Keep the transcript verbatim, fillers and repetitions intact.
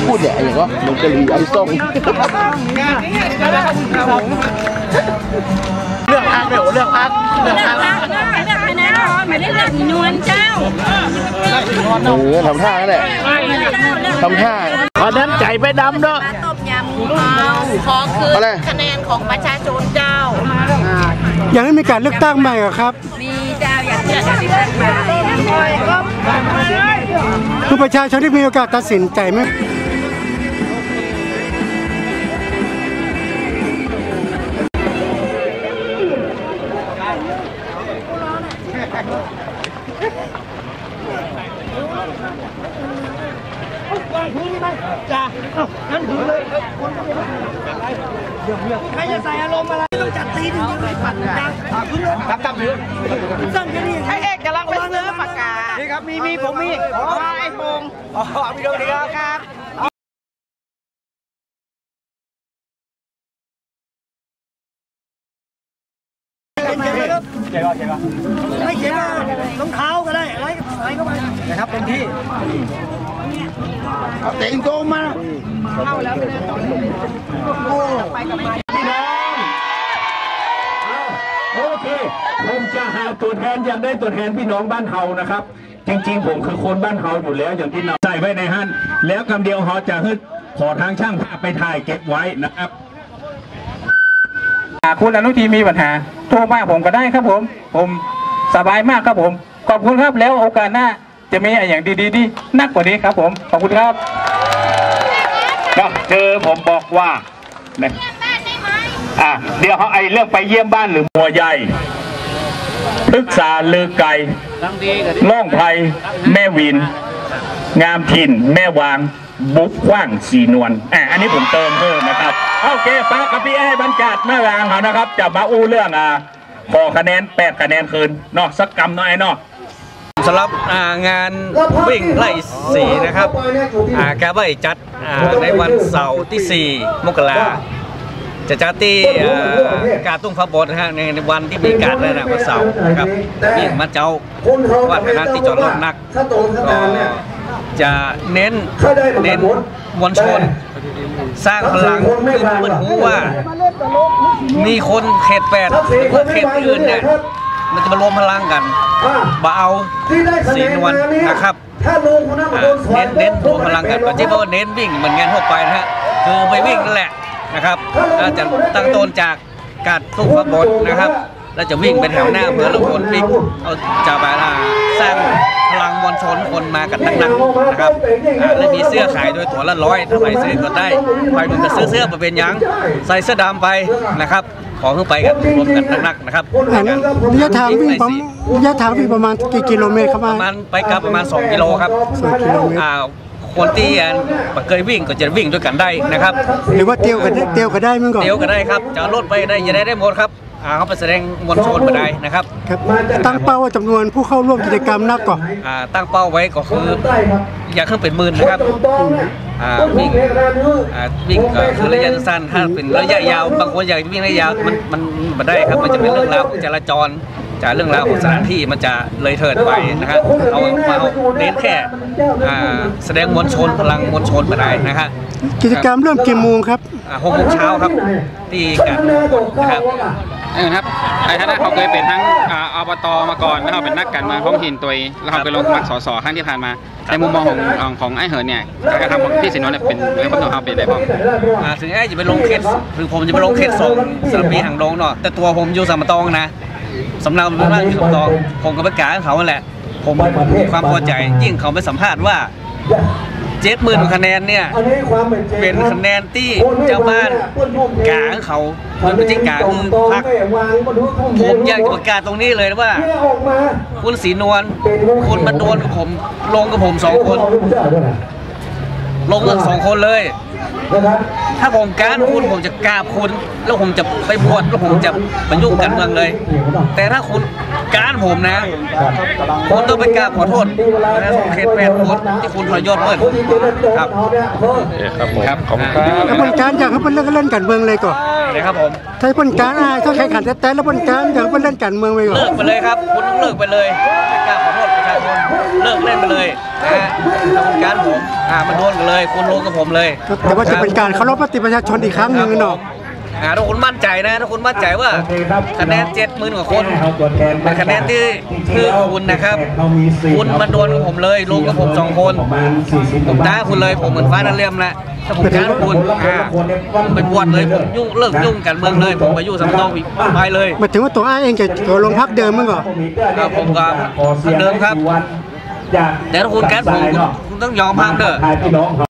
พูดเนี่ยอย่างก็หมูกะหรี่ไอ้ส้มเรื่องพักเดี๋ยวเรื่องพักเรื่องพักเรื่องคะแนนไม่ได้เรื่องนวลเจ้าเออทำท่าแหละทำท่าเพราะนั้นใจไปดำเนาะต้มยำงูเมาขอคืนคะแนนของประชาชนเจ้ายังไม่มีการเลือกตั้งใหม่หรอครับมีเจ้าอยากเลือกการเลือกตั้งใหม่คือประชาชนที่มีโอกาสตัดสินใจไหมจ้างั้นถือเลยใครจะใส่อารมณ์อะไรต้องจัดตีถึงจะไม่ปัดนะถือเลยตักตักถือสั่งจะนี่ให้เอกจะลองไปซื้อปากกานี่ครับมีมีผมมีว่าไอ้พงอ๋อพี่ดูดีครับครับเจ๋งก็เจ๋งก็ไม่เจ๋งก็รองเท้าก็ได้อะไรก็ใส่เข้าไปนะครับเต็มที่เอาเตะอินโกมาเข้าแล้วไปเลยไปกับไปพี่น้องโอเคผมจะหาตัวแทนอยากได้ตัวแทนพี่น้องบ้านเฮานะครับจริงๆผมคือคนบ้านเฮาอยู่แล้วอย่างที่เราใส่ไว้ในฮั่นแล้วคำเดียวเฮาจะฮึดขอทางช่างภาพไปถ่ายเก็บไว้นะครับคุณอนุทีมีปัญหาโทรมาผมก็ได้ครับผมผมสบายมากครับผมขอบคุณครับแล้วโอกาสหน้าจะมีอย่างดีๆที่นักกว่านี้ครับผมขอบคุณครับก็เจอผมบอกว่าเนี่ยอ่ะเดี๋ยวเขาไอเรื่องไปเยี่ยมบ้านหรือมัวใหญ่ปรึกษาลือไก่ล่องไผ่แม่วินงามถิ่นแม่วางบุกขว้างสีนวลอ่ะอันนี้ผมเติมเพิ่มนะครับโอเคป้ากับพี่ไอ้บรรจาดหน้ารางเขานะครับจะมาอู้เรื่องอ่ะขอคะแนนแปดคะแนนคืนเนาะสักกำหน่อยเนาะสำหรับงานวิ่งไล่สีนะครับแกว่าจัดในวันเสาร์ที่สี่มกราจะจัดที่การตุ้งพระบทนะฮะในวันที่มีการนั่นนะวันเสาร์ครับวิ่งมาเจ้าวัดนะที่จอดรถนักก็จะเน้นเน้นมวลชนสร้างพลังคือเพื่อนรู้ว่ามีคนเขตแปดหรือเขตอื่นเนี่ยมันจะมารวมพลังกันบ่เอาสีนวลนะครับเน้นเน้นรวมพลังกันก็ที่ว่าเน้นวิ่งเหมือนงานทั่วไปนะฮะคือไปวิ่งนั่นแหละนะครับจะตั้งต้นจากการทุ่งพระบทนะครับแล้วจะวิ่งเป็นแถวหน้าเพื่อละคนวิ่งเอาจะไปสร้างพลังมวลชนคนมากันนักๆนะครับและมีเสื้อขายโดยตัวละร้อยถ้าใครซื้อก็ได้ใครมันจะซื้อเสื้อมาเป็นยังใส่เสื้อดำไปนะครับขอขึ้นไปกันรวมกันนักๆนะครับระยะทางวิ่งระยะทางวิ่งประมาณกี่กิโลเมตรครับประมาณไปกลับประมาณสองกิโลครับสองกิโลเมตรคนที่เคยวิ่งก็จะวิ่งด้วยกันได้นะครับหรือว่าเตียวกันเตียวกันได้มั้งก่อนเตียวกันได้ครับจะรถไปได้จะได้ได้หมดครับเขาไปแสดงมวลชนมาได้นะครับตั้งเป้าว่าจำนวนผู้เข้าร่วมกิจกรรมนักก่อนตั้งเป้าไว้ก็คืออยากขึ้นเป็นหมื่นนะครับวิ่งวิ่งก็คือระยะสั้นถ้าเป็นระยะยาวบางคนอยากวิ่งระยะยาวมันมันไม่ได้ครับมันจะเป็นเรื่องราวของจราจรจากเรื่องราวของสถานที่มันจะเลยเถิดไปนะครับเอาเอาเน้นแค่แสดงมวลชนพลังมวลชนมาได้นะครับกิจกรรมเริ่มกี่โมงครับหกโมงเช้าครับที่การนะครับเออครับไอ้ท่านเขาเคยเป็นทั้งอบตมาก่อนแล้วเขาเป็นนักการเมืองท้องถิ่นตัวแล้วเขาไปลงสมัครสสครั้งที่ผ่านมาในมุมมองของของไอ้เหินเนี่ยการกระทำของพี่สินวลเนี่ยเป็นเรื่องของเขาเป็นอะไรบ้างถึงไอ้จะไปลงเขตหรือผมจะไปลงเขตสองสระปีหางดงเนาะแต่ตัวผมอยู่สามตองนะสำเนาเป็นบ้านอยู่สามตองผมก็ไปกาเขาแหละผมมีความพอใจยิ่งเขาไปสัมภาษณ์ว่าเจ็ดหมื่นคะแนนเนี่ยเป็นคะแนนที่เจ้าบ้านกาเขามันไม่ใช่กาคือพรรคผมอยากจะประกาศตรงนี้เลยว่าคุณศรีนวลคุณมาโดนกับผมลงกับผมสองคนลงกันสองคนเลยถ้าผมการคุณผมจะกราบคุณแล้วผมจะไปบวชแล้วผมจะไปยุ่งกันเมืองเลยแต่ถ้าคุณการผมนะคุณต้องไปกราบขอโทษนะเขตแปดคนที่คุณทรยศเมื่อครับครับผมครับขอบคุณครับแล้วบนการอยากให้เป็นเรื่องเล่นการเมืองเลยก่อนเลยครับผมถ้าบนการต้องแข่งขันแต่แล้วบนการอยากเป็นเล่นการเมืองไปก่อนเลิกไปเลยครับคุณต้องเลิกไปเลยไปกราบขอโทษประชาชนเลิกเล่นไปเลยนะฮะถ้าคุณการผมอ่ามันดวลกันเลยคุณลงกับผมเลยแต่ว่าจะเป็นการเคารพมติประชาชนอีกครั้งหนึ่งเนาะอ่าถ้าคุณมั่นใจนะถ้าคุณมั่นใจว่าคะแนนเจ็ดหมื่นกว่าคนเป็นคะแนนที่คือคุณนะครับคุณมาดวลกับผมเลยลงกับผมสองคนผมท้าคุณเลยผมเหมือนฟ้านั่นเลี่ยมแหละถ้าผมท้าคุณอ่าผมเป็นบวชเลยผมยุ่งเลิกยุ่งกันเมืองเลยผมไปยุ่งสำนองอีกไปเลยหมายถึงว่าตัวอ้ายเองจะตัวลงพักเดิมมั้งเหรอครับผมก็เหมือนเดิมครับแต่ถ้าคุณแก๊สผมคุณต้องยอมพักเด้อ